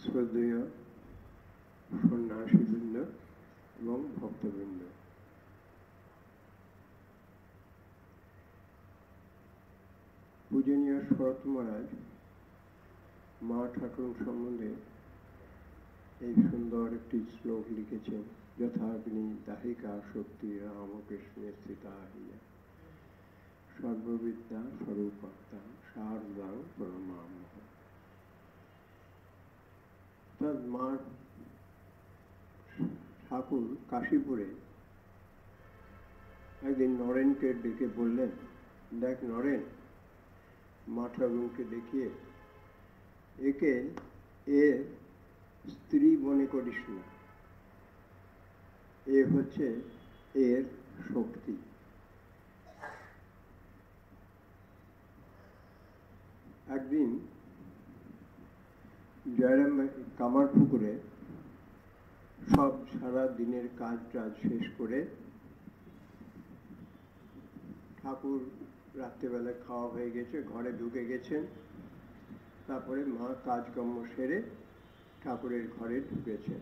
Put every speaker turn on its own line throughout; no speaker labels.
শ্রদ্ধেয় সন্ন্যাসীবৃন্দ এবং ভক্তবৃন্দ, পূজনীয় শরৎ মহারাজ মা ঠাকুর সম্বন্ধে এই সুন্দর একটি শ্লোক লিখেছেন। যথাগ্নি দাহিকা শক্তি রামকৃষ্ণের স্থিতা হিয়া সর্ববিদ্যা স্বরূপাত্মা শারদাং প্রণমামহ। তার মা ঠাকুর কাশীপুরে একদিন নরেনকে ডেকে বললেন, দেখ নরেন, মা ঠাকুরকে দেখিয়ে একে এর স্ত্রী মনে করিস না, এ হচ্ছে এর শক্তি। একদিন জয়রাম কামারপুকুরে সব সারা দিনের কাজ টাজ শেষ করে ঠাকুর রাত্রেবেলা খাওয়া হয়ে গেছে, ঘরে ঢুকে গেছেন। তারপরে মা কাজকর্ম সেরে ঠাকুরের ঘরে ঢুকেছেন।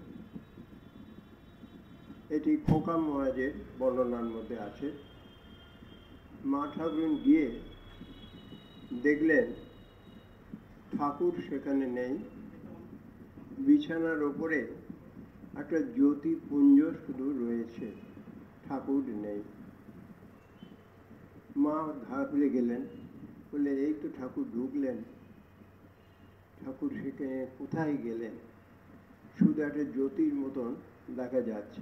এটি খোকা মহারাজের বর্ণনার মধ্যে আছে। মা ঠাকুর গিয়ে দেখলেন ঠাকুর সেখানে নেই, বিছানার ওপরে একটা জ্যোতিপুঞ্জ শুধু রয়েছে, ঠাকুর নেই। মা ঘাবড়ে গেলেন, বলে এই তো ঠাকুর ঢুকলেন, ঠাকুর সেখানে কোথায় গেলেন? শুধু একটা জ্যোতির মতন দেখা যাচ্ছে।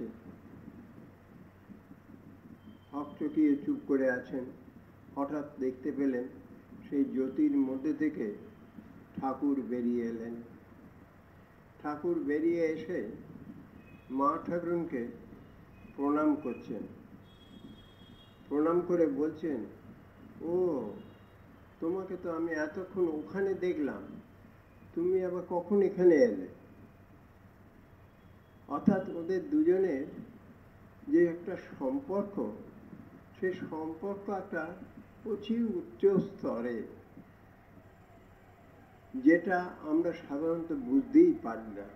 হকচকিয়ে চুপ করে আছেন। হঠাৎ দেখতে পেলেন সেই জ্যোতির মধ্যে থেকে ঠাকুর বেরিয়ে এলেন। ঠাকুর বেরিয়ে এসে মা ঠাকুরকে প্রণাম করছেন। প্রণাম করে বলছেন, ও তোমাকে তো আমি এতক্ষণ ওখানে দেখলাম, তুমি আবার কখন এখানে এলে? অর্থাৎ ওদের দুজনের যে একটা সম্পর্ক, সে সম্পর্ক একটা অতি উচ্চ স্তরে, যেটা আমরা সাধারণত বুঝতেই পারি না।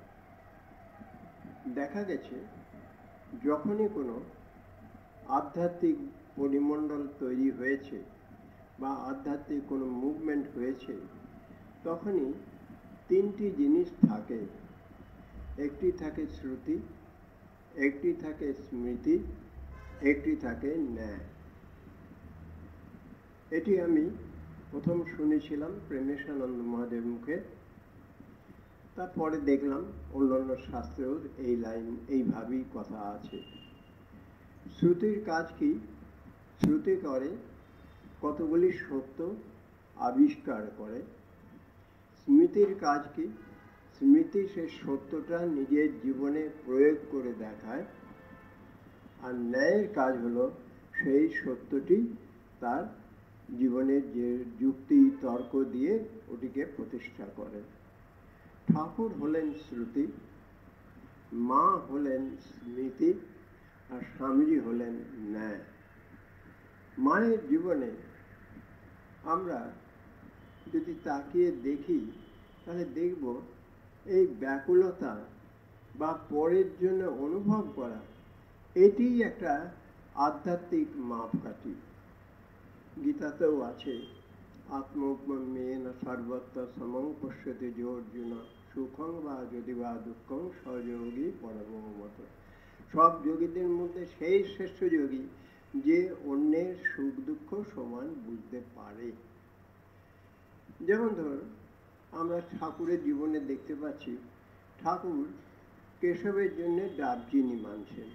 দেখা গেছে যখনই কোনো আধ্যাত্মিক পরিমণ্ডল তৈরি হয়েছে বা আধ্যাত্মিক কোনো মুভমেন্ট হয়েছে, তখনই তিনটি জিনিস থাকে। একটি থাকে শ্রুতি, একটি থাকে স্মৃতি, একটি থাকে ন্যায়। এটি আমি প্রথম শুনেছিলাম প্রেমেশানন্দ মহাদেব মুখে, তারপরে দেখলাম অন্যান্য শাস্ত্রেও এই লাইন এইভাবেই কথা আছে। শ্রুতির কাজ কি? শ্রুতি করে কতগুলি সত্য আবিষ্কার করে। স্মৃতির কাজ কি? স্মৃতি সেই সত্যটা নিজের জীবনে প্রয়োগ করে দেখায়। আর ন্যায়ের কাজ হলো সেই সত্যটি তার জীবনের যে যুক্তি তর্ক দিয়ে ওটিকে প্রতিষ্ঠা করে। ঠাকুর হলেন শ্রুতি, মা হলেন স্মৃতি, আর স্বামীজি হলেন ন্যায়। মায়ের জীবনে আমরা যদি তাকিয়ে দেখি, তাহলে দেখব এই ব্যাকুলতা বা পরের জন্য অনুভব করা, এটি একটা আধ্যাত্মিক মাপকাঠি। গীতাতেও আছে, আত্মোপমেন সর্বত্র সমং পশ্যতে যে অর্জুন সুখং বা যদি বা দুঃখং সহযোগী পরমমত। সব যোগীদের মধ্যে সেই শ্রেষ্ঠ যোগী যে অন্যের সুখ দুঃখ সমান বুঝতে পারে। যেমন ধর, আমরা ঠাকুরের জীবনে দেখতে পাচ্ছি ঠাকুর কেশবের জন্য ডাবচিনি মানছেন।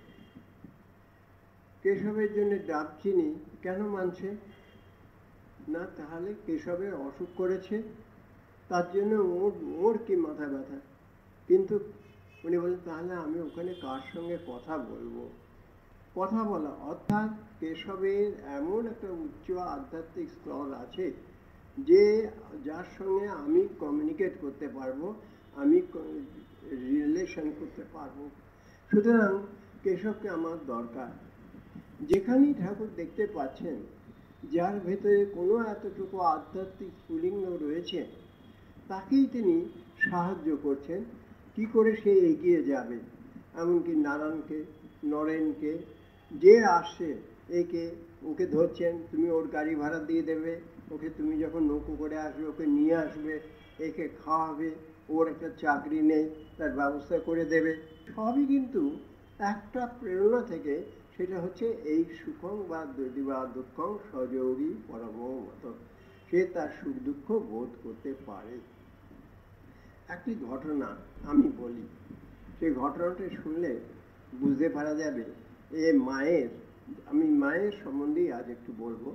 কেশবের জন্য ডাবচিনি কেন মানছে না? তাহলে কেশবের অসুখ করেছে, তার জন্য ওর কি মাথা ব্যথা। কিন্তু উনি বলেন, তাহলে আমি ওখানে কার সঙ্গে কথা বলবো? কথা বলা অর্থাৎ কেশবের এমন একটা উচ্চ আধ্যাত্মিক স্তর আছে যে যার সঙ্গে আমি কমিউনিকেট করতে পারবো, আমি রিলেশন করতে পারবো। সুতরাং কেশবকে আমার দরকার। যেখানেই ঠাকুর দেখতে পাচ্ছেন যার ভেতরে কোনো এতটুকু আধ্যাত্মিক স্ফুলিঙ্গ রয়েছে, তাকেই তিনি সাহায্য করছেন, কি করে সে এগিয়ে যাবে। এমনকি নারায়ণকে, নরেনকে, যে আসছে একে ওকে ধরছেন, তুমি ওর গাড়ি ভাড়া দিয়ে দেবে, ওকে তুমি যখন নৌকো করে আসবে ওকে নিয়ে আসবে, একে খাওয়াবে, ওর একটা চাকরি নেই তার ব্যবস্থা করে দেবে। সবই কিন্তু একটা প্রেরণা থেকে, সেটা হচ্ছে এই সুখং বা দুঃখং সহযোগী পরমত, সে তার সুখ দুঃখ বোধ করতে পারে। একটি ঘটনা আমি বলি, সেই ঘটনাটা শুনলে বুঝতে পারা যাবে আমি মায়ের সম্বন্ধেই আজ একটু বলবো।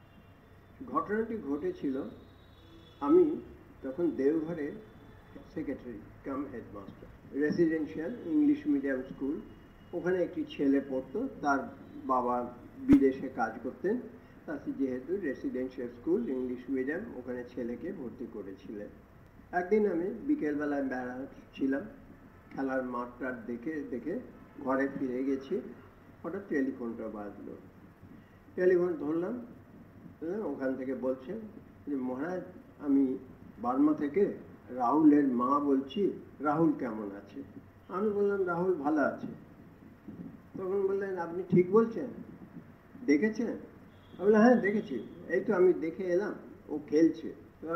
ঘটনাটি ঘটেছিল, আমি তখন দেওঘরে secretary cum headmaster, residential English medium school. ওখানে একটি ছেলে পড়তো, তার বাবা বিদেশে কাজ করতেন, তাতে যেহেতু রেসিডেন্সিয়াল স্কুল ইংলিশ মিডিয়াম, ওখানে ছেলেকে ভর্তি করেছিলেন। একদিন আমি বিকেলবেলায় বেড়াচ্ছিলাম, খেলার মাঠটা দেখে ঘরে ফিরে গেছি, হঠাৎ টেলিফোনটা বাজলো। টেলিফোন ধরলাম, ওখান থেকে বলছেন যে মহারাজ, আমি বার্মা থেকে রাহুলের মা বলছি, রাহুল কেমন আছে? আমি বললাম রাহুল ভালো আছে। তখন বললেন আপনি ঠিক বলছেন, দেখেছেন? আমি বললাম হ্যাঁ দেখেছি, এই তো আমি দেখে এলাম, ও খেলছে।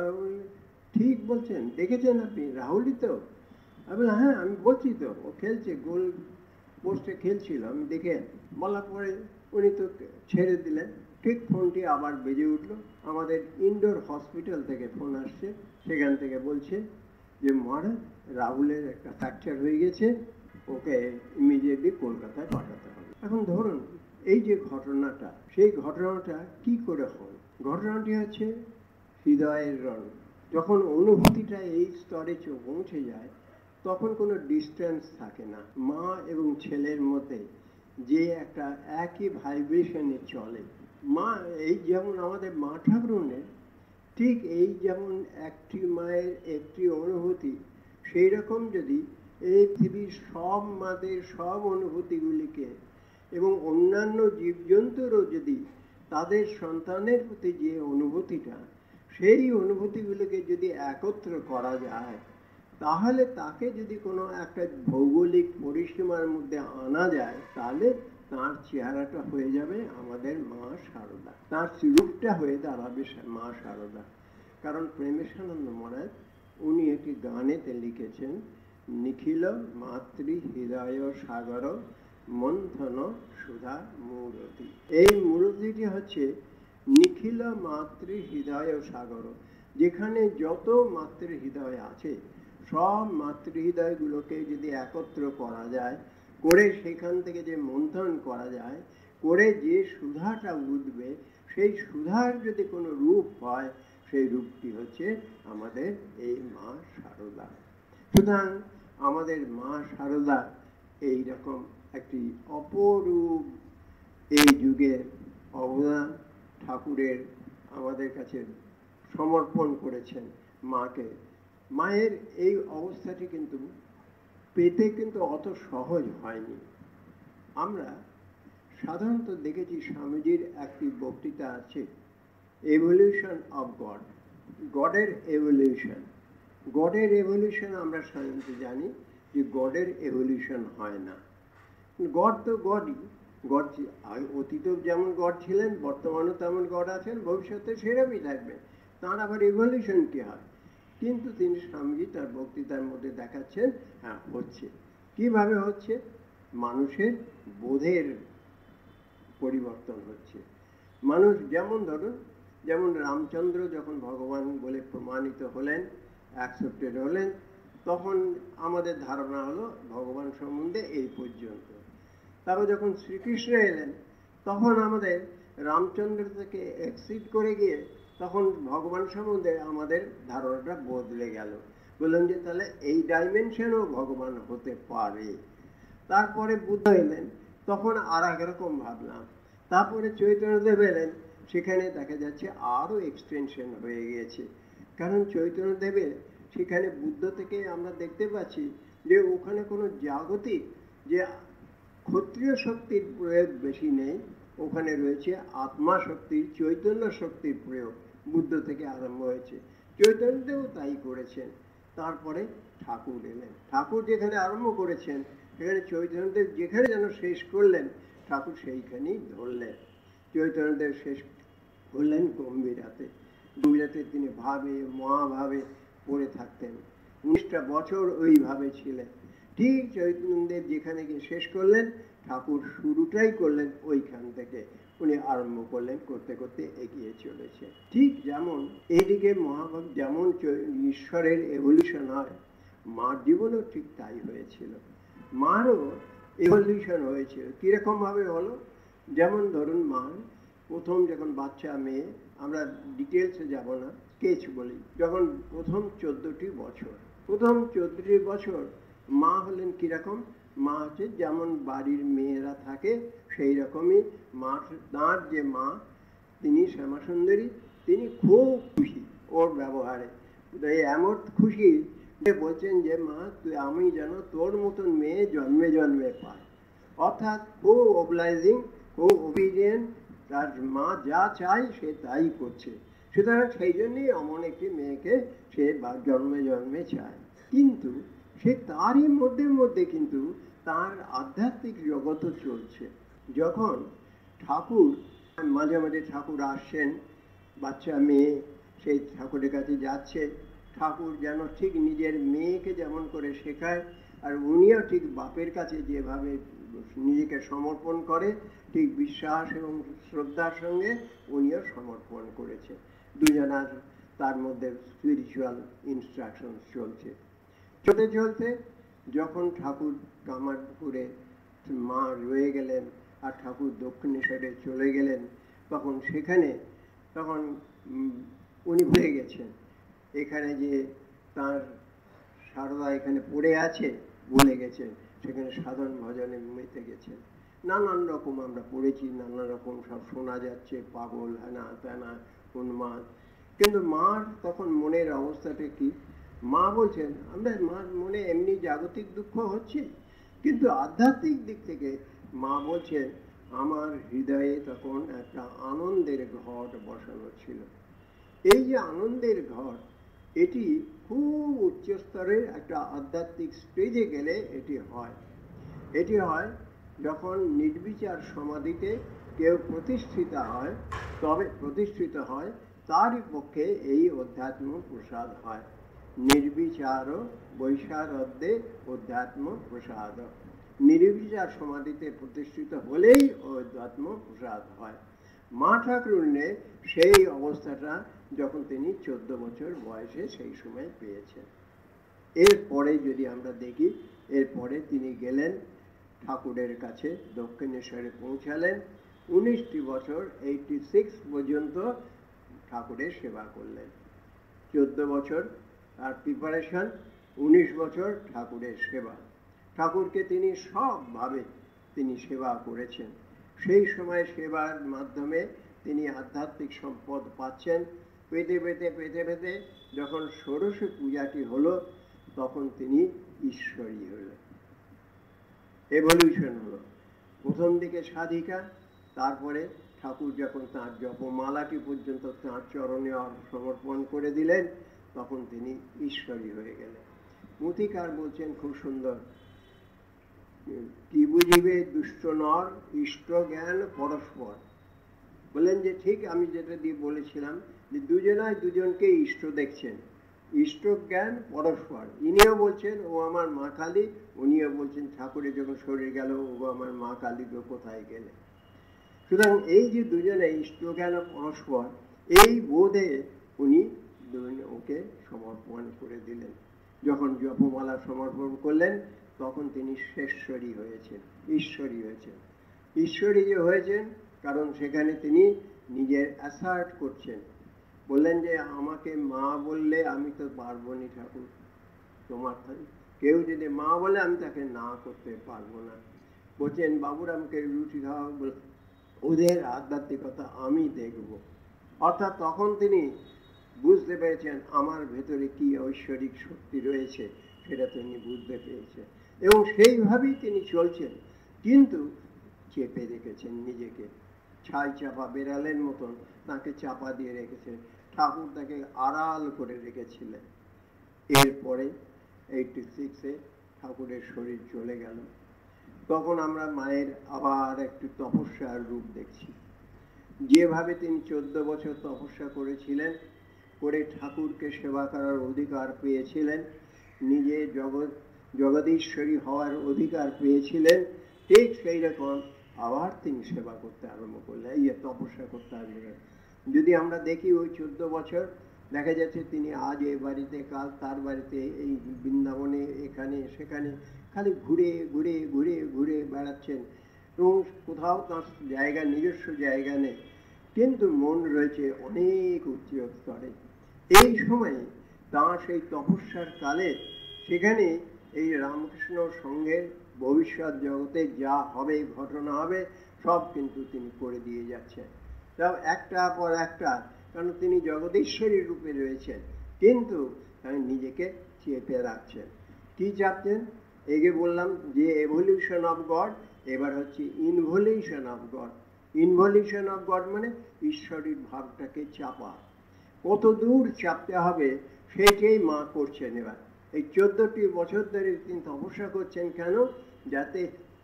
ঠিক বলছেন, দেখেছেন আপনি? রাহুলই তো? আমি বললাম হ্যাঁ আমি বলছি তো, ও খেলছে, গোল পোস্টে খেলছিল, আমি দেখে। বলার পরে উনি তো ছেড়ে দিলেন। ঠিক ফোনটি আবার বেজে উঠলো, আমাদের ইনডোর হসপিটাল থেকে ফোন আসছে, সেখান থেকে বলছে যে মহারাজ, রাহুলের একটা ফ্র্যাকচার হয়ে গেছে, ওকে ইমিডিয়েটলি কলকাতায় পাঠাতে হবে। এখন ধরুন এই যে ঘটনাটা, সেই ঘটনাটা কি করে হয়? ঘটনাটি হচ্ছে হৃদয়ের রণ। যখন অনুভূতিটা এই স্তরে পৌঁছে যায়, তখন কোনো ডিস্টেন্স থাকে না। মা এবং ছেলের মধ্যে যে একটা একই ভাইব্রেশনে চলে, মা এই যেমন আমাদের মা ঠাকুরনের, ঠিক এই যেমন একটি মায়ের একটি অনুভূতি, সেই রকম যদি এই পৃথিবীর সব মাদের সব অনুভূতিগুলিকে এবং অন্যান্য জীবজন্তুরও যদি তাদের সন্তানের প্রতি যে অনুভূতিটা, সেই অনুভূতিগুলোকে যদি একত্র করা যায়, তাহলে তাকে যদি কোনো একটা ভৌগোলিক পরিসীমার মধ্যে আনা যায়, তাহলে তার চেহারাটা হয়ে যাবে আমাদের মা শারদা, তার রূপটা হয়ে দাঁড়াবে মা শারদা। কারণ প্রেমেশানন্দ মহারাজ উনি একটি গানেতে লিখেছেন, নিখিল মাতৃ হৃদয় সাগর মন্থন সুধা মূরতি। এই মূরতিটি হচ্ছে নিখিল মাতৃ হৃদয় সাগর, যেখানে যত মাতৃ হৃদয় আছে, সব মাতৃহৃদয়গুলোকে যদি একত্র করা যায়, করে সেখান থেকে যে মন্থন করা যায়, করে যে সুধাটা উঠবে, সেই সুধার যদি কোনো রূপ হয়, সেই রূপটি হচ্ছে আমাদের এই মা শারদা। সুতরাং আমাদের মা শারদা এইরকম একটি অপরূপ এই যুগের অবদান ঠাকুরের আমাদের কাছে সমর্পণ করেছেন মাকে। মায়ের এই অবস্থাটি কিন্তু পেতে কিন্তু অত সহজ হয়নি। আমরা সাধারণত দেখেছি, স্বামীজির একটি বক্তৃতা আছে, এভলিউশন অফ গড, গডের এভলিউশন। গডের এভলিউশন আমরা সাধারণত জানি যে গডের এভলিউশন হয় না। গড তো গডই, গড অতীতেও যেমন গড ছিলেন, বর্তমানেও তেমন গড আছেন, ভবিষ্যতে সেরকমই থাকবেন, তাঁর আবার এভলিউশন কি হয়? কিন্তু তিনি স্বামীজি তার বক্তৃতার মধ্যে দেখাচ্ছেন, হ্যাঁ হচ্ছে। কিভাবে হচ্ছে? মানুষের বোধের পরিবর্তন হচ্ছে। মানুষ যেমন ধরুন, যেমন রামচন্দ্র যখন ভগবান বলে প্রমাণিত হলেন, অ্যাকসেপ্টেড হলেন, তখন আমাদের ধারণা হলো ভগবান সম্বন্ধে এই পর্যন্ত। তারপর যখন শ্রীকৃষ্ণ এলেন, তখন আমাদের রামচন্দ্র থেকে এক্সিড করে গিয়ে তখন ভগবান সম্বন্ধে আমাদের ধারণাটা বদলে গেল। বললেন যে তাহলে এই ডাইমেনশনও ভগবান হতে পারে। তারপরে বুদ্ধ এলেন, তখন আর একরকম ভাবলাম। তারপরে চৈতন্যদেব এলেন, সেখানে দেখা যাচ্ছে আরও এক্সটেনশন হয়ে গিয়েছে। কারণ চৈতন্যদেবের সেখানে বুদ্ধ থেকে আমরা দেখতে পাচ্ছি যে ওখানে কোনো জাগতিক যে ক্ষত্রিয় শক্তির প্রয়োগ বেশি নেই, ওখানে রয়েছে আত্মা শক্তির, চৈতন্য শক্তির প্রয়োগ বুদ্ধ থেকে আরম্ভ হয়েছে। চৈতন্যদেবও তাই করেছেন। তারপরে ঠাকুর এলেন। ঠাকুর যেখানে আরম্ভ করেছেন সেখানে চৈতন্যদেব যেখানে যেন শেষ করলেন ঠাকুর সেইখানেই ধরলেন। চৈতন্যদেব শেষ করলেন গম্ভীরাতে। গম্ভীরাতে তিনি ভাবে মহাভাবে পড়ে থাকতেন। 19টা বছর ওইভাবে ছিলেন। ঠিক চৈতন্যদেব যেখানে গিয়ে শেষ করলেন ঠাকুর শুরুটাই করলেন ওইখান থেকে। উনি আরম্ভ করলেন, করতে করতে এগিয়ে চলেছে। ঠিক যেমন এইদিকে মহাভাব যেমন ঈশ্বরের এভলিউশন হয়, মার জীবনেও ঠিক তাই হয়েছিল। মারও এভলিউশন হয়েছিল। কিরকম ভাবে হলো? যেমন ধরুন মার প্রথম যখন বাচ্চা মেয়ে, আমরা ডিটেলসে যাব না, স্কেচ বলি, যখন প্রথম 14টি বছর মা হলেন কিরকম? মা হচ্ছে যেমন বাড়ির মেয়েরা থাকে সেই রকমই মা। তাঁর যে মা তিনি শ্যামাসুন্দরী, তিনি খুব খুশি ওর ব্যবহারে। এমন খুশি যে বলছেন যে মা তুই আমি যেন তোর মতন মেয়ে জন্মে জন্মে পাই। অর্থাৎ খুব অবলাইজিং, খুব ওবিডিয়েন্ট। তার মা যা চাই সে তাই করছে। সুতরাং সেই জন্যই এমন একটি মেয়েকে সে জন্মে জন্মে চায়। কিন্তু সে তারই মধ্যে কিন্তু তার আধ্যাত্মিক জগৎও চলছে। যখন ঠাকুর মাঝে মাঝে ঠাকুর আসছেন, বাচ্চা মেয়ে সেই ঠাকুরের কাছে যাচ্ছে, ঠাকুর যেন ঠিক নিজের মেয়েকে যেমন করে শেখায়, আর উনিও ঠিক বাপের কাছে যেভাবে নিজেকে সমর্পণ করে ঠিক বিশ্বাস এবং শ্রদ্ধার সঙ্গে উনিও সমর্পণ করেছে। দুজনার তার মধ্যে স্পিরিচুয়াল ইনস্ট্রাকশন চলছে। চলতে চলতে যখন ঠাকুর কামারপুরে মা রয়ে গেলেন আর ঠাকুর দক্ষিণেশ্বরে চলে গেলেন, তখন উনি ভুলে গেছেন এখানে যে তার সারদা এখানে পড়ে আছে, ভুলে গেছেন। সেখানে সাধন ভজনে মেতে গেছেন। নানান রকম আমরা পড়েছি, নানান রকম সব শোনা যাচ্ছে, পাগল, হ্যানা ত্যানা, উন্মাদ। কিন্তু মার তখন মনের অবস্থাটা কি? মা বলছেন মার মনে এমনি জাগতিক দুঃখ হচ্ছে, কিন্তু আধ্যাত্মিক দিক থেকে মা বলছেন আমার হৃদয়ে তখন একটা আনন্দের ঘট বসানো ছিল। এই যে আনন্দের ঘট, এটি খুব উচ্চ স্তরের একটা আধ্যাত্মিক স্টেজে গেলে এটি হয় যখন নির্বিচার সমাধিতে কেউ প্রতিষ্ঠিত হয় তারই পক্ষে এই অধ্যাত্ম প্রসাদ হয়। নির্বিচার বৈশারদ্যে অধ্যাত্ম প্রসাদ। নির্বিচার সমাধিতে প্রতিষ্ঠিত হলেই অধ্যাত্ম প্রসাদ হয়। মা ঠাকুরুনে সেই অবস্থাটা যখন তিনি 14 বছর বয়সে সেই সময় পেয়েছেন। এরপরে যদি আমরা দেখি, এরপরে তিনি গেলেন ঠাকুরের কাছে, দক্ষিণেশ্বরে পৌঁছালেন। 19টি বছর 86 পর্যন্ত ঠাকুরের সেবা করলেন। 14 বছর তার প্রিপারেশন, 19 বছর ঠাকুরের সেবা। ঠাকুরকে তিনি সবভাবে তিনি সেবা করেছেন। সেই সময় সেবার মাধ্যমে তিনি আধ্যাত্মিক সম্পদ পাচ্ছেন। পেতে পেতে যখন ষোড়শ পূজাটি হলো, তখন তিনি ঈশ্বরী হলেন। এভলিউশন হলো। প্রথম দিকে সাধিকা, তারপরে ঠাকুর যখন তাঁর জপমালাটি পর্যন্ত তাঁর চরণে সমর্পণ করে দিলেন, তখন তিনি ঈশ্বরী হয়ে গেলেন। মূতিকার বলছেন খুব সুন্দর, কি বুঝিবে দুষ্ট নর ইষ্ট জ্ঞান পরস্পর। বলেন যে ঠিক আমি যেটা দিয়ে বলেছিলাম যে দুজনকে ইষ্ট দেখছেন, ইষ্ট জ্ঞান পরস্পর। ইনিও বলছেন ও আমার মা কালী, উনিও বলছেন ঠাকুরের যখন শরীর গেল ও আমার মা কালী গো কোথায় গেলে। সুতরাং এই যে দুজনে ইষ্ট জ্ঞান পরস্পর, এই বোধে উনি ওকে সমর্পণ করে দিলেন। যখন জপমালা সমর্পণ করলেন তখন তিনি ঈশ্বরী যে হয়েছেন, কারণ সেখানে তিনি নিজের অ্যাসার্ট করছেন। বললেন যে আমাকে মা বললে আমি তো পারবো না ঠাকুর, তোমার কেউ যদি মা বলে আমি তাকে না করতে পারবো না। বলছেন বাবুরামকে রুটি খাওয়া, ওদের আধ্যাত্মিকতা আমি দেখব। অর্থাৎ তখন তিনি বুঝতে পেরেছেন আমার ভেতরে কি ঐশ্বরিক শক্তি রয়েছে, সেটা তিনি বুঝতে পেরেছেন এবং সেইভাবেই তিনি চলছেন। কিন্তু চেপে রেখেছেন নিজেকে, ছাই চাপা বেড়ালের মতন তাকে চাপা দিয়ে রেখেছেন। ঠাকুর তাকে আড়াল করে রেখেছিলেন। এরপরে 86-এ ঠাকুরের শরীর চলে গেল। তখন আমরা মায়ের আবার একটু তপস্যার রূপ দেখছি। যেভাবে তিনি 14 বছর তপস্যা করেছিলেন, করে ঠাকুরকে সেবা করার অধিকার পেয়েছিলেন, নিজে জগদীশ্বরী হওয়ার অধিকার পেয়েছিলেন, ঠিক সেই রকম আবার তিনি সেবা করতে আরম্ভ করলেন, তপস্যা করতে আরম্ভ করলেন। যদি আমরা দেখি ওই 14 বছর দেখা যাচ্ছে তিনি আজ এ বাড়িতে, কাল তার বাড়িতে, এই বৃন্দাবনে, এখানে সেখানে খালি ঘুরে ঘুরে ঘুরে ঘুরে বেড়াচ্ছেন এবং কোথাও তার জায়গা, নিজস্ব জায়গা নেই, কিন্তু মন রয়েছে অনেক উচ্চ স্তরে। এই সময়ে তাঁর সেই তপস্যার কালে সেখানে এই রামকৃষ্ণ সঙ্গের ভবিষ্যৎ জগতে যা হবে, ঘটনা হবে, সব কিন্তু তিনি করে দিয়ে যাচ্ছেন, সব একটা পর একটা। কারণ তিনি জগদীশ্বরী রূপে রয়েছেন, কিন্তু তিনি নিজেকে চেপে রাখছেন। কি চাপছেন? এগে বললাম যে এভলিউশন অফ গড, এবার হচ্ছে involution of God. Involution of God মানে ঈশ্বরের ভাবটাকে চাপা। কত দূর চাপতে হবে সেটাই মা করছেন। এবার এই 14টি বছর ধরে তিনি তপস্যা করছেন কেন? যাতে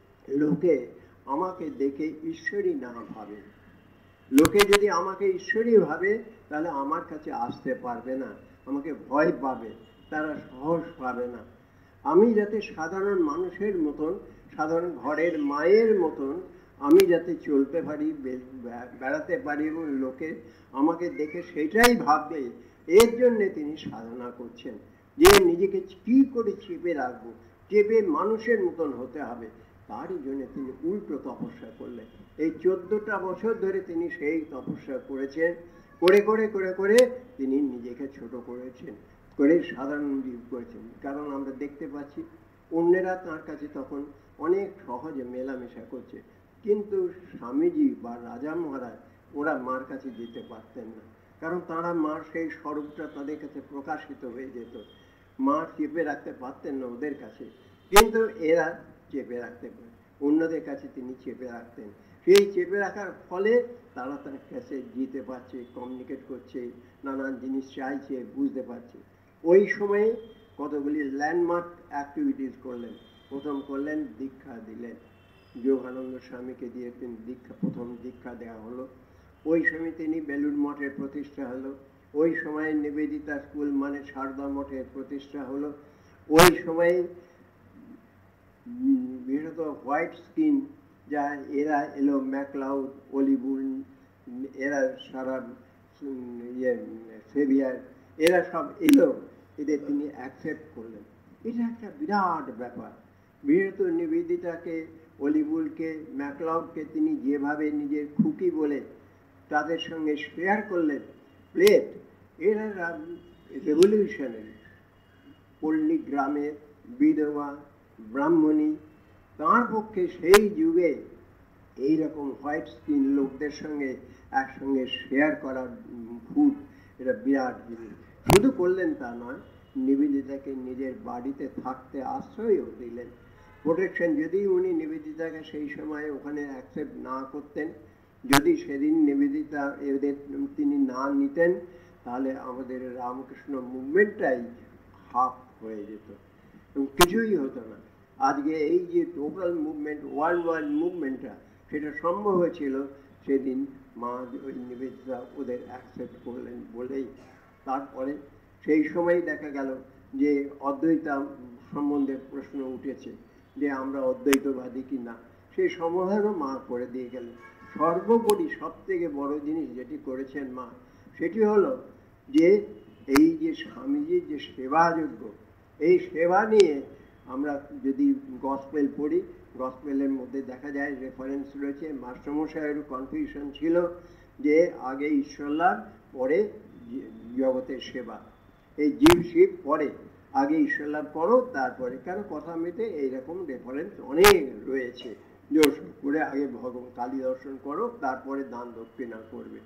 লোকে আমাকে দেখে ঈশ্বরী না ভাবে। লোকে যদি আমাকে ঈশ্বরী ভাবে তাহলে আমার কাছে আসতে পারবে না, আমাকে ভয় পাবে, তারা সাহস পাবে না। আমি যাতে সাধারণ মানুষের মতন, সাধারণ ঘরের মায়ের মতন আমি যাতে চলতে পারি, বেড়াতে পারি এবং লোকে আমাকে দেখে সেটাই ভাববে, এর জন্যে তিনি সাধনা করছেন যে নিজেকে কি করে চেপে রাখবো, চেপে মানুষের মতন হতে হবে। তারই জন্য তিনি উল্টো তপস্যা করলেন। এই 14টা বছর ধরে তিনি সেই তপস্যা করেছেন, করে করে করে করে তিনি নিজেকে ছোট করেছেন, করে সাধারণ জীব করেছেন। কারণ আমরা দেখতে পাচ্ছি অন্যেরা তাঁর কাছে তখন অনেক সহজে মেলামেশা করছে, কিন্তু স্বামীজি বা রাজা মহারাজ ওরা মার কাছে যেতে পারতেন না, কারণ তাঁরা মার সেই স্বরূপটা তাদের কাছে প্রকাশিত হয়ে যেত। মা চেপে রাখতে পারতেন না ওদের কাছে, কিন্তু এরা চেপে রাখতে পারে, অন্যদের কাছে তিনি চেপে রাখতেন। সেই চেপে রাখার ফলে তারা তার কাছে যেতে পারছে, কমিউনিকেট করছে, নানান জিনিস চাইছে, বুঝতে পারছে। ওই সময়ে কতগুলি ল্যান্ডমার্ক অ্যাক্টিভিটিস করলেন। প্রথম করলেন দীক্ষা দিলেন, যোগানন্দ স্বামীকে দিয়ে তিনি প্রথম দীক্ষা দেওয়া হলো। ওই সময় তিনি বেলুড় মঠের প্রতিষ্ঠা হলো। ওই সময় নিবেদিতা স্কুল মানে সারদা মঠের প্রতিষ্ঠা হলো। ওই সময়ে বিশেষত হোয়াইট স্কিন যা এরা এলো, ম্যাকলাউড, অলিবুল, এরা সারা সেভিয়ার, এরা সব এলো, এদের তিনি অ্যাকসেপ্ট করলেন। এটা একটা বিরাট ব্যাপার। বিশেষত নিবেদিতাকে, অলিবুলকে, ম্যাকলাউডকে তিনি যেভাবে নিজের খুকি বলে তাদের সঙ্গে শেয়ার করলেন প্লেট, এরা রেভলিউশনারি। পল্লী গ্রামের বিধবা ব্রাহ্মণী, তাঁর পক্ষে সেই যুগে এইরকম হোয়াইট স্কিন লোকদের সঙ্গে একসঙ্গে শেয়ার করার ফুড, এটা বিরাট জিনিস। শুধু করলেন তা নয়, নিবেদিতাকে নিজের বাড়িতে থাকতে আশ্রয়ও দিলেন, প্রোটেকশন। যদি উনি নিবেদিতাকে সেই সময় ওখানে অ্যাকসেপ্ট না করতেন, যদি সেদিন নিবেদিতা এদের তিনি না নিতেন, তাহলে আমাদের রামকৃষ্ণ মুভমেন্টটাই হাফ হয়ে যেত এবং কিছুই হতো না। আজকে এই যে টোটাল মুভমেন্ট, ওয়ার্ল্ড ওয়াইড মুভমেন্টটা, সেটা সম্ভব হয়েছিল সেদিন মা ওই নিবেদিতা ওদের অ্যাকসেপ্ট করলেন বলেই। তারপরে সেই সময় দেখা গেল যে অদ্বৈতা সম্বন্ধে প্রশ্ন উঠেছে যে আমরা অদ্বৈতবাদী কি না, সেই সমাধানও মা করে দিয়ে গেলেন। সর্বোপরি সব থেকে বড় জিনিস যেটি করেছেন মা, সেটি হলো যে এই যে স্বামীজির যে সেবাযোগ্য, এই সেবা নিয়ে আমরা যদি গসপেল পড়ি, গসপেলের মধ্যে দেখা যায় রেফারেন্স রয়েছে। মাস্টারমশাইয়েরও কনফিউশন ছিল যে আগে ঈশ্বর লাভ, পরে জগতের সেবা, এই জীব শিব পরে, আগে ঈশ্বর লাভ করো তারপরে। কেন কথা মেতে এইরকম রেফারেন্স অনেক রয়েছে, জোর করে আগে ভগবান কালী দর্শন করো তারপরে দান দক্ষিণা করবে।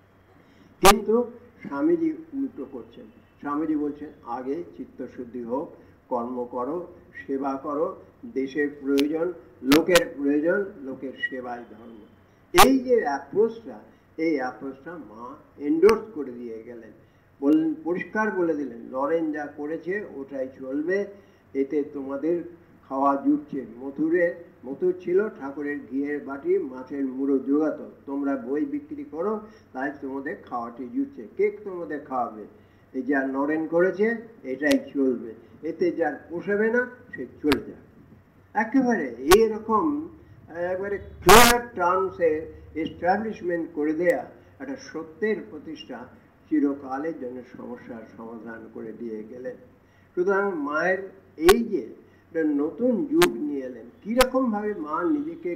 কিন্তু স্বামীজি উল্টো করছেন। স্বামীজি বলছেন আগে চিত্তশুদ্ধি হোক, কর্ম করো, সেবা করো, দেশের প্রয়োজন, লোকের প্রয়োজন, লোকের সেবাই ধর্ম। এই যে অ্যাপ্রোচটা, এই অ্যাপ্রোচটা মা এন্ডোর্স করে দিয়ে গেলেন। বললেন পরিষ্কার বলে দিলেন, নরেন যা করেছে ওটাই চলবে, এতে তোমাদের খাওয়া জুটছে। মথুর ছিল ঠাকুরের ঘিয়ের বাটি, মাছের মুড়ো জোগাতো, তোমরা বই বিক্রি করো, তাই তোমাদের খাওয়াটি জুটছে। কেক তোমাদের খাওয়াবে, এই যা নরেন করেছে এটাই চলবে, এতে যার পোষাবে না সে চলে যাবে। একেবারে এইরকম একবারে ক্লিয়ার টার্মসে এস্টাবলিশমেন্ট করে দেয়া একটা সত্যের প্রতিষ্ঠা চিরকালের জন্য সমস্যার সমাধান করে দিয়ে গেলেন। সুতরাং মায়ের এই যে নতুন যুগ নিয়ে এলেন, কিরকমভাবে মা নিজেকে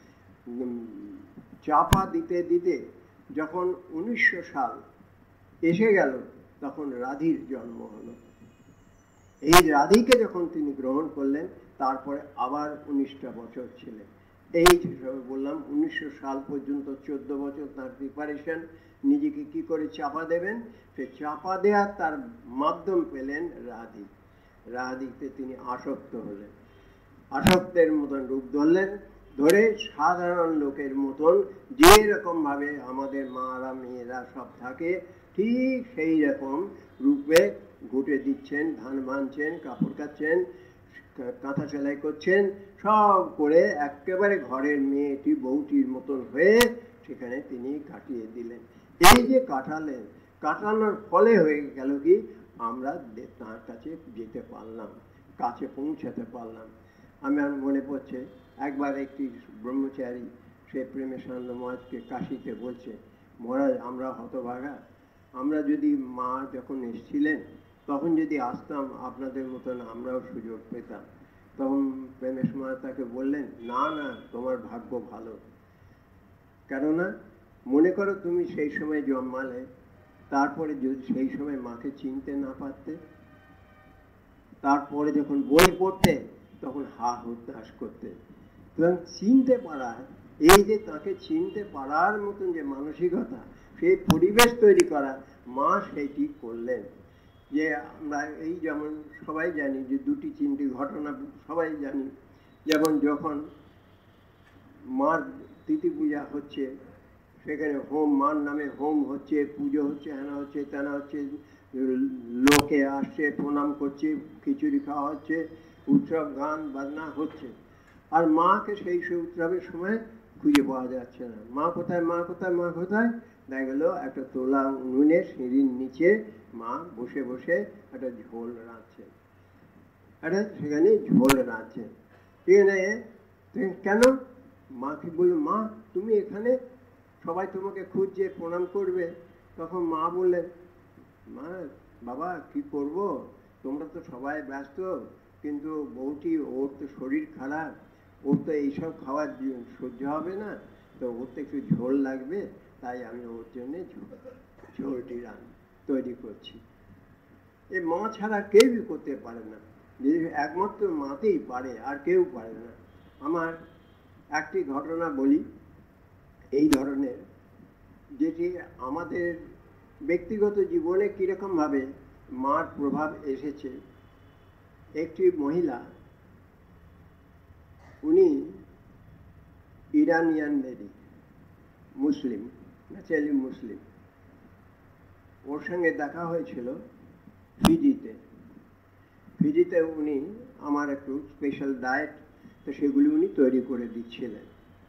চাপা দিতে দিতে যখন 1900 সাল এসে গেল তখন রাধির জন্ম হলো। এই রাধিকে যখন তিনি গ্রহণ করলেন তারপরে আবার 19টা বছর ছিলেন। এই হিসাবে বললাম 1900 সাল পর্যন্ত 14 বছর তার প্রিপারেশন, নিজেকে কি করে চাপা দেবেন, সে চাপা দেওয়ার তার মাধ্যম পেলেন রাধিতে তিনি আসক্ত হলেন, আসক্তের মতন রূপ ধরলেন, ধরে সাধারণ লোকের মতন যে রকম ভাবে আমাদের মারা মেয়েরা সব থাকে ঠিক সেই রকম রূপে ঘুটে দিচ্ছেন, ধান বানছেন, কাপড় কাচ্ছেন, কাঁথা সেলাই করছেন, সব করে একেবারে ঘরের মেয়েটি বউটির মতন হয়ে সেখানে তিনি কাটিয়ে দিলেন। এই যে কাটানোর ফলে হয়ে গেল কি, আমরা তাঁর কাছে যেতে পারলাম, কাছে পৌঁছাতে পারলাম। আমার মনে পড়ছে একবার একটি ব্রহ্মচারী সে প্রেমেশানন্দ মহারাজকে কাশিতে বলছে, মহারাজ আমরা হতভাগা, আমরা যদি মা যখন এসেছিলেন তখন যদি আসতাম আপনাদের মতন আমরাও সুযোগ পেতাম। তখন প্রেমেশ মহারাজ তাকে বললেন, না না, তোমার ভাগ্য ভালো, কেননা মনে করো তুমি সেই সময় জন্মালে, তারপরে যদি সেই সময় মাকে চিনতে না পারতে, তারপরে যখন বই পড়তে তখন হা হুতাশ করতে। সুতরাং চিনতে পারা, এই যে তাকে চিনতে পারার মতন যে মানসিকতা, সেই পরিবেশ তৈরি করা, মা সেইটি করলেন। যে আমরা এই যেমন সবাই জানি যে 2-3টি ঘটনা সবাই জানি, যেমন যখন মার তিথি পূজা হচ্ছে, সেখানে মার নামে হোম হচ্ছে, পুজো হচ্ছে, হেনা হচ্ছে, তেনা হচ্ছে, লোকে আসছে, প্রণাম করছে, খিচুড়ি খাওয়া হচ্ছে, উৎসব গান বাজনা হচ্ছে, আর মাকে সেই উৎসবের সময় খুঁজে পাওয়া যাচ্ছে না। মা কোথায়, মা কোথায়, মা কোথায়? দেখা গেল একটা তোলা উনুনে সিঁড়ির নিচে মা বসে বসে একটা ঝোল রাঁধছেন, সেখানে ঝোল রাঁধছেন। এখানে কেন? মাকে বলল, মা তুমি এখানে, সবাই তোমাকে খুঁজছে, প্রণাম করবে। তখন মা বললেন, মা বাবা কি করব, তোমরা তো সবাই ব্যস্ত, কিন্তু বউটি, ওর তো শরীর খারাপ, ওর তো এইসব খাওয়ার সহ্য হবে না, তো ওর তো একটু ঝোল লাগবে, তাই আমি ওর জন্য ঝোলটি তৈরি করছি। এই মা ছাড়া কেউই করতে পারে না, যে একমাত্র মাতেই পারে, আর কেউ পারে না। আমার একটি ঘটনা বলি এই ধরনের, যেটি আমাদের ব্যক্তিগত জীবনে কীরকমভাবে মার প্রভাব এসেছে। একটি মহিলা, উনি Iranian lady, Muslim, naturally Muslim. ওর সঙ্গে দেখা হয়েছিল ফিজিতে। উনি আমার একটু স্পেশাল ডায়েট, তো সেগুলি উনি তৈরি করে দিচ্ছিলেন,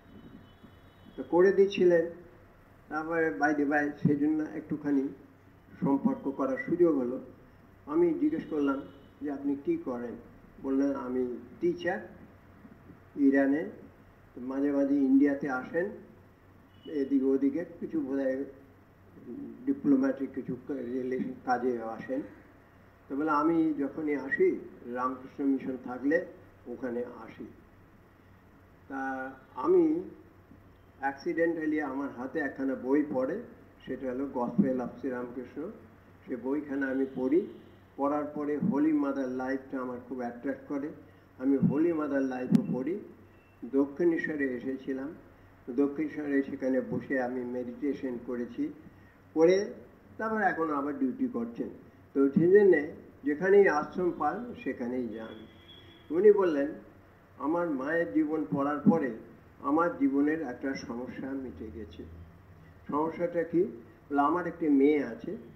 তারপরে বাইরে সেজন্য একটুখানি সম্পর্ক করার সুযোগ হলো। আমি জিজ্ঞেস করলাম যে আপনি কি করেন? বললেন আমি টিচার ইরানে, মাঝে মাঝে ইন্ডিয়াতে আসেন, এদিকে ওদিকে কিছু বোধহয় ডিপ্লোম্যাটিক কিছু রিলেশন কাজে আসেন। তো বলে আমি যখনই আসি, রামকৃষ্ণ মিশন থাকলে ওখানে আসি। তা আমি অ্যাক্সিডেন্টালি আমার হাতে একখানা বই পড়ে, সেটা হলো গসপেল অফ শ্রীরামকৃষ্ণ। সে বইখানা আমি পড়ার পরে হোলি মাদার লাইফটা আমার খুব অ্যাট্রাক্ট করে। আমি হোলি মাদার লাইফও পড়ি। দক্ষিণেশ্বরে এসেছিলাম, দক্ষিণেশ্বরে সেখানে বসে আমি মেডিটেশন করেছি, করে তারপর এখন আবার ডিউটি করছেন। তো সেই জন্যে যেখানেই আশ্রম পান সেখানেই যান। উনি বললেন, আমার মায়ের জীবন পড়ার পরে আমার জীবনের একটা সমস্যা মিটে গেছে। সমস্যাটা কি? বলে আমার একটি মেয়ে আছে,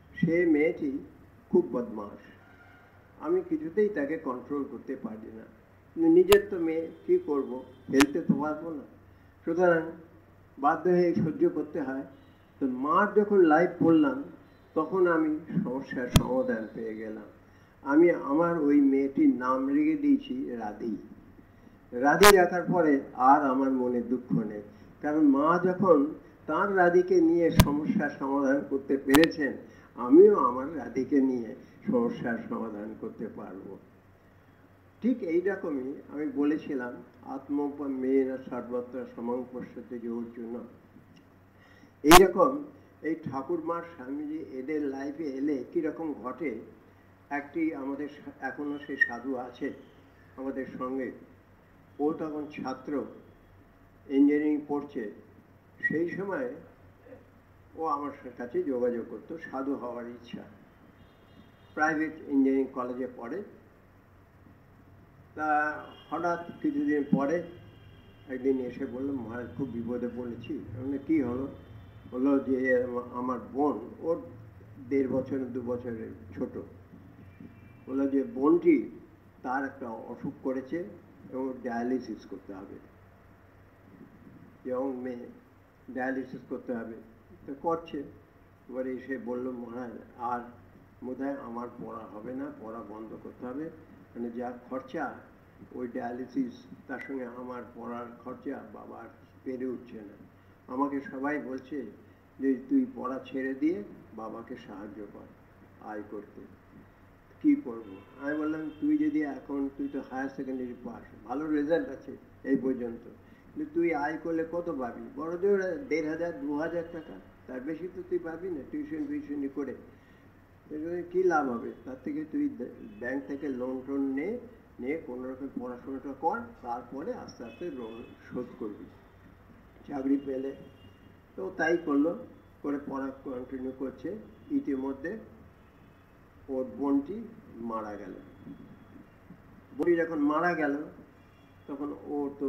সে মেয়েটি খুব বদমাশ, আমি কিছুতেই তাকে কন্ট্রোল করতে পারি না। নিজের তো মেয়ে, কী করবো, ফেলতে তো পারবো না, সুতরাং বাধ্য হয়ে সহ্য করতে হয়। তো মার যখন লাইভ পড়লাম তখন আমি সমস্যার সমাধান পেয়ে গেলাম। আমি আমার ওই মেয়েটির নাম রেখে দিয়েছি রাধি। রাধি রাখার পরে আর আমার মনে দুঃখ নেই, কারণ মা যখন তার রাধিকে নিয়ে সমস্যার সমাধান করতে পেরেছেন, আমিও আমার রাধিকে নিয়ে সমস্যার সমাধান করতে পারবো। ঠিক এইরকমই আমি বলেছিলাম আত্মোপমেন সর্বত্র সমং পশ্যতে যে অর্জুন। এইরকম এই ঠাকুরমার স্বামীজি এদের লাইফে এলে কীরকম ঘটে। একটি আমাদের এখনো সেই সাধু আছে আমাদের সঙ্গে, ও তখন ছাত্র, ইঞ্জিনিয়ারিং পড়ছে। সেই সময় ও আমার কাছে যোগাযোগ করতো, সাধু হওয়ার ইচ্ছা, প্রাইভেট ইঞ্জিনিয়ারিং কলেজে পড়ে। তা হঠাৎ কিছুদিন পরে একদিন এসে বললো, মহারাজ খুব বিপদে পড়েছি। মানে কী হলো? বললো যে আমার বোন, ওর 1.5 বছর 2 বছরের ছোট, বললো যে বোনটি তার একটা অসুখ করেছে এবং ডায়ালিসিস করতে হবে, এবং মেয়ে ডায়ালিসিস করতে হবে। তো করছে। এবারে এসে বললো, মহারাজ আর বোধহয় আমার পড়া হবে না, পড়া বন্ধ করতে হবে, মানে যা খরচা ওই ডায়ালিসিস, তার সঙ্গে আমার পড়ার খরচা বাবার পেরে উঠছে না। আমাকে সবাই বলছে যে তুই পড়া ছেড়ে দিয়ে বাবাকে সাহায্য কর আয় করতে। কী করবো? আমি বললাম, তুই যদি এখন, তুই তো হায়ার সেকেন্ডারি পাস, ভালো রেজাল্ট আছে এই পর্যন্ত, কিন্তু তুই আয় করলে কত পাবি? বড় জোর 1,500 2,000 টাকা, তার বেশি তো তুই পাবি না টিউশনি করে। কী লাভ হবে? তার থেকে তুই ব্যাংক থেকে লোন টোন নিয়ে কোনো রকম পড়াশোনাটা কর, তারপরে আস্তে আস্তে লোন শোধ করবি, চাকরি পেলে। তো তাই করলো, করে পড়া কন্টিনিউ করছে। ইতিমধ্যে ওর বোনটি মারা গেল। বোনটি যখন মারা গেল তখন ও তো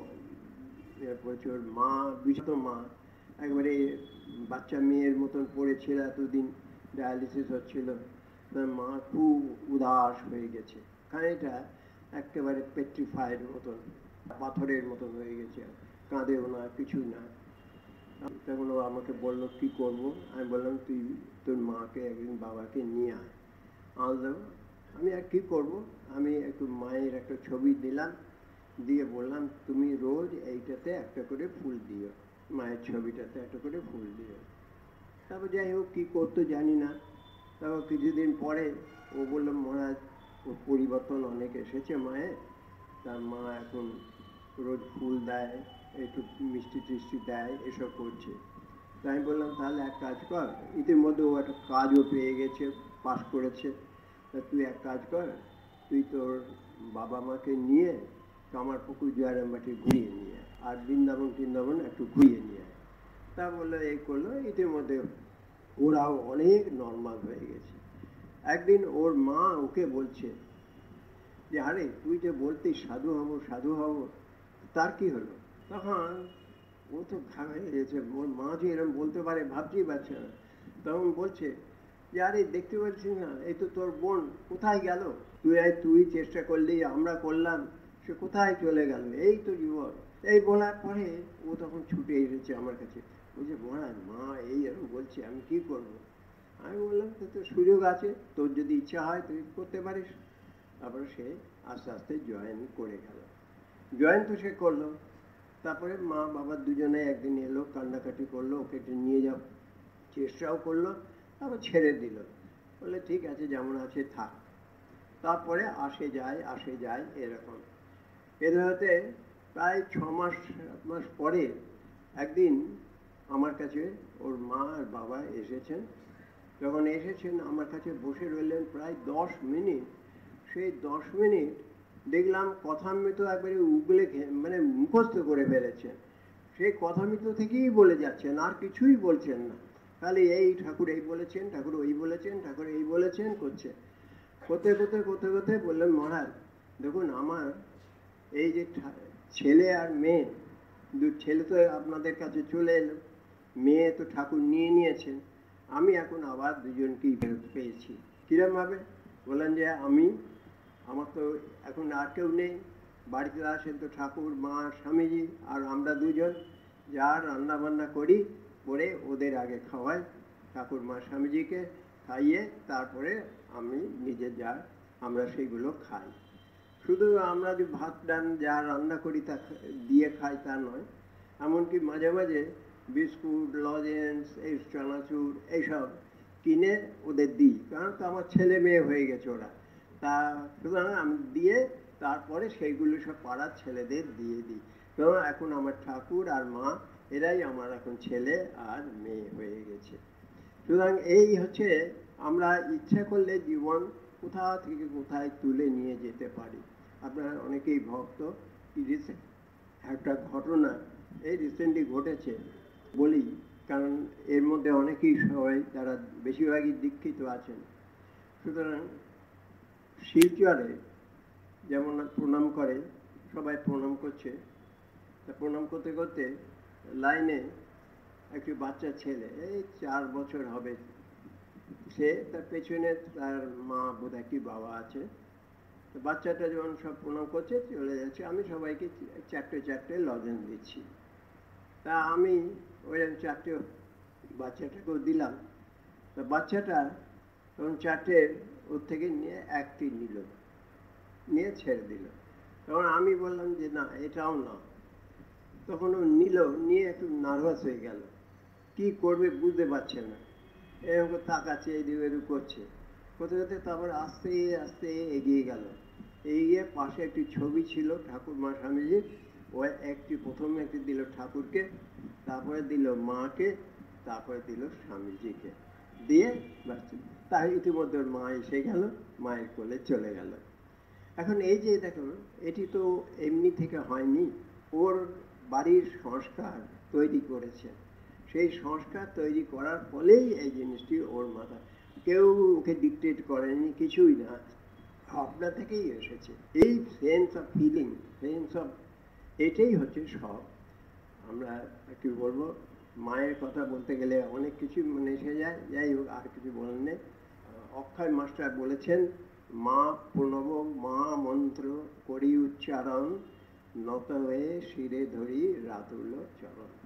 প্রচুর মা, বিষত মা, একবারে বাচ্চা মেয়ের মতন পড়েছিল, এতদিন ডায়ালিসিস হচ্ছিল। মা খুব উদাস হয়ে গেছে, খানিকটা একেবারে পেট্রিফাইড মতন, পাথরের মতন হয়ে গেছে, কাঁদেও না, কিছু না। তখন ও আমাকে বললো, কী করবো? আমি বললাম, তুই তোর মাকে একদিন বাবাকে নিয়ে আয়। আনলাম। আমি আর কী করবো, আমি একটু মায়ের একটা ছবি দিলাম, দিয়ে বললাম, তুমি রোজ এইটাতে একটা করে ফুল দিও, মায়ের ছবিটাতে একটা করে ফুল দিও। তারপর যাই হোক, কী করতো জানি না। তারপর কিছুদিন পরে ও বললো, মহারাজ ওর পরিবর্তন অনেক এসেছে মায়ের, তার মা এখন রোজ ফুল দেয়, একটু মিষ্টি টিষ্টি দেয়, এসব করছে। তাই আমি বললাম, তাহলে এক কাজ কর, ইতিমধ্যে ও একটা কাজও পেয়ে গেছে, পাস করেছে, তা তুই এক কাজ কর, তুই তোর বাবা মাকে নিয়ে কামারপুকুর জয়রামবাটি ঘুরিয়ে নিয়ে আয়, আর বৃন্দাবন একটু ঘুরিয়ে নিয়ে আয়। তা বললো, এই করলো। ইতিমধ্যে ওরাও অনেক নর্মাল হয়ে গেছে। একদিন ওর মা ওকে বলছে যে, আরে তুই যে বলতিস সাধু হবো সাধু হবো, তার কি হলো? তখন ও তো ঘামে গেছে, ওর মা যে এরকম বলতে পারে ভাবতেই পারছে না। তখন বলছে যে, আরে দেখতে পাচ্ছিস না, এই তো তোর বোন, কোথায় গেল? তুই চেষ্টা করলি, আমরা করলাম, সে কোথায় চলে গেল, এই তো জীবন। এই বলার পরে ও তখন ছুটে এসেছে আমার কাছে, বলছে, মহারাজ মা এই এরকম বলছে, আমি কি করবো? আমি বললাম, তো সুযোগ আছে, তোর যদি ইচ্ছা হয় তুই করতে পারিস। তারপরে সে আস্তে আস্তে জয়েন করে গেল। জয়েন তো সে করলো। তারপরে মা বাবা দুজনে একদিন এলো, কান্নাকাটি করলো, ওকে নিয়ে যাও, চেষ্টাও করলো, তারপর ছেড়ে দিল, বললে ঠিক আছে যেমন আছে থাক। তারপরে আসে যায় এরকম। এদের হতে প্রায় 6 মাস পরে একদিন আমার কাছে ওর মা আর বাবা এসেছেন। যখন এসেছেন আমার কাছে বসে রইলেন প্রায় 10 মিনিট। সেই 10 মিনিট দেখলাম কথামৃত একবারে উগলে মানে মুখস্থ করে ফেলেছেন। সেই কথামৃত থেকেই বলে যাচ্ছেন, আর কিছুই বলছেন না, খালি এই ঠাকুর এই বলেছেন, ঠাকুর ওই বলেছেন, ঠাকুর এই বলেছেন করছে। করতে বললেন, মহারাজ দেখুন, আমার এই যে ছেলে আর মেয়ে, ছেলে তো আপনাদের কাছে চলে এলো, মেয়ে তো ঠাকুর নিয়ে নিয়েছেন, আমি এখন আবার দুজনকেই ফেরত পেয়েছি। কিরমভাবে? বললেন যে আমার তো এখন আর কেউ নেই, বাড়িতে আসেন তো ঠাকুর, মা, স্বামীজি আর আমরা দুজন, যা রান্না বান্না করি করে ওদের আগে খাওয়াই, ঠাকুর, মা, স্বামীজিকে খাইয়ে তারপরে আমি নিজে আমরা সেইগুলো খাই। শুধু আমরা যে ভাত ডাল যা রান্না করি তা দিয়ে খাই তা নয়, এমনকি মাঝে মাঝে বিস্কুট, লজেন্স, এই চানাচুর এইসব কিনে ওদের দিই, কারণ তো আমার ছেলে মেয়ে হয়ে গেছে ওরা, তা সুতরাং আমি দিয়ে তারপরে সেইগুলো সব পাড়ার ছেলেদের দিয়ে দিই, কারণ এখন আমার ঠাকুর আর মা এরাই আমার এখন ছেলে আর মেয়ে হয়ে গেছে। সুতরাং এই হচ্ছে, আমরা ইচ্ছা করলে জীবন কোথা থেকে কোথায় তুলে নিয়ে যেতে পারি। আপনারা অনেকেই ভক্ত, একটা ঘটনা এই রিসেন্টলি ঘটেছে বলি, কারণ এর মধ্যে অনেকেই সবাই তারা বেশিরভাগই দীক্ষিত আছেন। সুতরাং শিলচরে যেমন প্রণাম করে, সবাই প্রণাম করছে, তা প্রণাম করতে করতে লাইনে একটি বাচ্চা ছেলে, এই 4 বছর হবে, সে তার পেছনে তার মা বোধহয় কি বাবা আছে, তো বাচ্চাটা যখন সব প্রণাম করছে চলে যাচ্ছে, আমি সবাইকে 4টে লজেন্স দিচ্ছি। তা আমি ওই 4টে বাচ্চাটাকেও দিলাম। তা বাচ্চাটা তখন 4টে ওর থেকে নিয়ে 1টি নিয়ে ছেড়ে দিল। তখন আমি বললাম যে না, এটাও না। তখন ও নিয়ে একটু নার্ভাস হয়ে গেল, কি করবে বুঝতে পারছে না, এরকম তাকাচ্ছে, এদিকে করছে, করতে করতে তারপর আস্তে আস্তে এগিয়ে গেল। এগিয়ে পাশে একটি ছবি ছিল ঠাকুর, মা, স্বামীজির, ওই প্রথমে একটি দিল ঠাকুরকে, তারপরে দিল মাকে, তারপরে দিল স্বামীজিকে, দিয়ে তার ইতিমধ্যে ওর মা এসে গেল, মায়ের কোলে চলে গেল। এখন এই যে দেখো, এটি তো এমনি থেকে হয়নি, ওর বাড়ির সংস্কার তৈরি করেছে, সেই সংস্কার তৈরি করার ফলেই এই জিনিসটি ওর মাথায়, কেউ ওকে ডিকটেট করেনি, কিছুই না, ভাবনা থেকেই এসেছে। এই sense of feeling, sense of, এটাই হচ্ছে সব। আমরা কি বলবো, মায়ের কথা বলতে গেলে অনেক কিছু মনে এসে যায়, যাই হোক, আর কিছু বলার নেই। অক্ষয় মাস্টার বলেছেন, মা প্রণব মা মন্ত্র করি উচ্চারণ, নত হয়ে শিরে ধরি রাতুল চরণ।